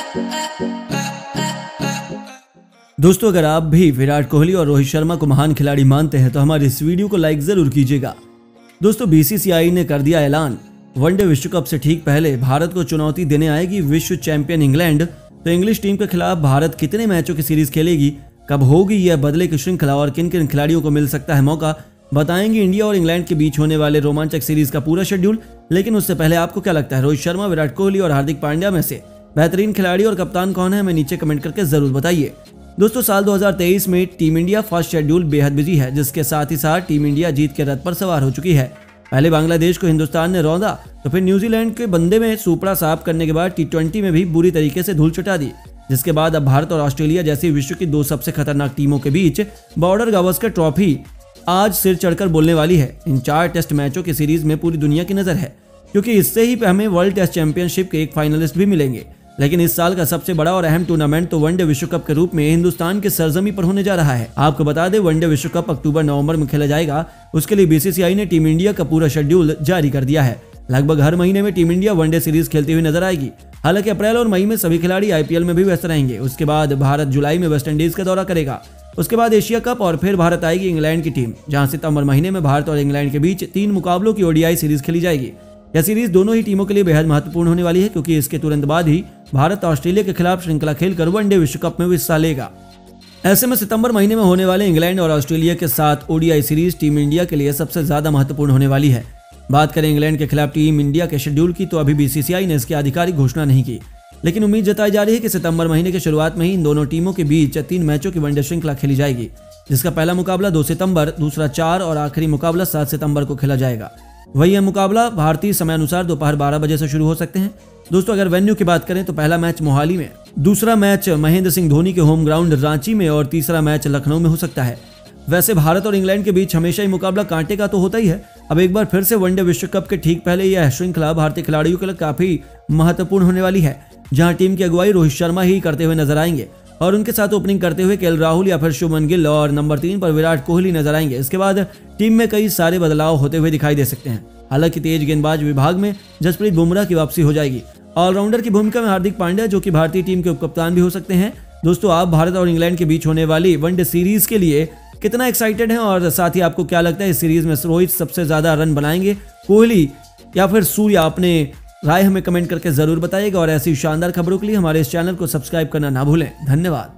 दोस्तों, अगर आप भी विराट कोहली और रोहित शर्मा को महान खिलाड़ी मानते हैं तो हमारे इस वीडियो को लाइक जरूर कीजिएगा। दोस्तों, बीसीसीआई ने कर दिया ऐलान, वनडे विश्व कप से ठीक पहले भारत को चुनौती देने आएगी विश्व चैंपियन इंग्लैंड। तो इंग्लिश टीम के खिलाफ भारत कितने मैचों की सीरीज खेलेगी, कब होगी यह बदले की श्रृंखला और किन किन खिलाड़ियों को मिल सकता है मौका, बताएंगे इंडिया और इंग्लैंड के बीच होने वाले रोमांचक सीरीज का पूरा शेड्यूल। लेकिन उससे पहले आपको क्या लगता है, रोहित शर्मा, विराट कोहली और हार्दिक पांड्या में से बेहतरीन खिलाड़ी और कप्तान कौन है? हमें नीचे कमेंट करके जरूर बताइए। दोस्तों, साल 2023 में टीम इंडिया फर्स्ट शेड्यूल बेहद बिजी है, जिसके साथ ही साथ टीम इंडिया जीत के रथ पर सवार हो चुकी है। पहले बांग्लादेश को हिंदुस्तान ने रौंदा, तो फिर न्यूजीलैंड के बंदे में सुपड़ा साफ करने के बाद टी20 में भी बुरी तरीके से धूल चटा दी, जिसके बाद अब भारत और ऑस्ट्रेलिया जैसी विश्व की दो सबसे खतरनाक टीमों के बीच बॉर्डर गावस्कर ट्रॉफी आज सिर चढ़कर बोलने वाली है। इन 4 टेस्ट मैचों की सीरीज में पूरी दुनिया की नजर है, क्योंकि इससे ही हमें वर्ल्ड टेस्ट चैंपियनशिप के एक फाइनलिस्ट भी मिलेंगे। लेकिन इस साल का सबसे बड़ा और अहम टूर्नामेंट तो वनडे विश्व कप के रूप में हिंदुस्तान के सरजमी पर होने जा रहा है। आपको बता दें, वनडे विश्व कप अक्टूबर-नवंबर में खेला जाएगा। उसके लिए बीसीसीआई ने टीम इंडिया का पूरा शेड्यूल जारी कर दिया है। लगभग हर महीने में टीम इंडिया वनडे सीरीज खेलती हुई नजर आएगी। हालांकि अप्रैल और मई में सभी खिलाड़ी आईपीएल में भी व्यस्त रहेंगे। उसके बाद भारत जुलाई में वेस्टइंडीज का दौरा करेगा। उसके बाद एशिया कप और फिर भारत आएगी इंग्लैंड की टीम, जहां सितंबर महीने में भारत और इंग्लैंड के बीच 3 मुकाबलों की ओडीआई सीरीज खेली जाएगी। यह सीरीज दोनों ही टीमों के लिए बेहद महत्वपूर्ण होने वाली है, क्योंकि इसके तुरंत बाद ही भारत ऑस्ट्रेलिया के खिलाफ श्रृंखला खेलकर वनडे विश्व कप में हिस्सा लेगा। ऐसे में सितंबर महीने में होने वाले इंग्लैंड और ऑस्ट्रेलिया के साथ ओडीआई सीरीज टीम इंडिया के लिए सबसे ज्यादा महत्वपूर्ण होने वाली है। बात करें इंग्लैंड के खिलाफ टीम इंडिया के शेड्यूल की, तो अभी बीसीसीआई ने इसकी आधिकारिक घोषणा नहीं की, लेकिन उम्मीद जताई जा रही है कि सितंबर महीने के शुरुआत में ही इन दोनों टीमों के बीच 3 मैचों की वनडे श्रृंखला खेली जाएगी, जिसका पहला मुकाबला 2 सितंबर, दूसरा 4 और आखिरी मुकाबला 7 सितंबर को खेला जाएगा। वही यह मुकाबला भारतीय समय अनुसार दोपहर 12 बजे से शुरू हो सकते हैं। दोस्तों, अगर वेन्यू की बात करें तो पहला मैच मोहाली में, दूसरा मैच महेंद्र सिंह धोनी के होम ग्राउंड रांची में और तीसरा मैच लखनऊ में हो सकता है। वैसे भारत और इंग्लैंड के बीच हमेशा ही मुकाबला कांटे का तो होता ही है। अब एक बार फिर से वनडे विश्व कप के ठीक पहले यह श्रृंखला भारतीय खिलाड़ियों के लिए काफी महत्वपूर्ण होने वाली है, जहां टीम की अगुवाई रोहित शर्मा ही करते हुए नजर आएंगे और उनके साथ ओपनिंग करते हुए केएल राहुल या फिर शुभमन गिल और नंबर 3 पर विराट कोहली नजर आएंगे। इसके बाद टीम में कई सारे बदलाव होते हुए दिखाई दे सकते हैं। हालांकि तेज गेंदबाज विभाग में जसप्रीत बुमराह की वापसी हो जाएगी। ऑलराउंडर की भूमिका में हार्दिक पांड्या, जो कि भारतीय टीम के उपकप्तान भी हो सकते हैं। दोस्तों, आप भारत और इंग्लैंड के बीच होने वाली वनडे सीरीज के लिए कितना एक्साइटेड हैं, और साथ ही आपको क्या लगता है इस सीरीज में रोहित सबसे ज्यादा रन बनाएंगे, कोहली या फिर सूर्या? अपने राय हमें कमेंट करके जरूर बताइएगा और ऐसी शानदार खबरों के लिए हमारे इस चैनल को सब्सक्राइब करना ना भूलें। धन्यवाद।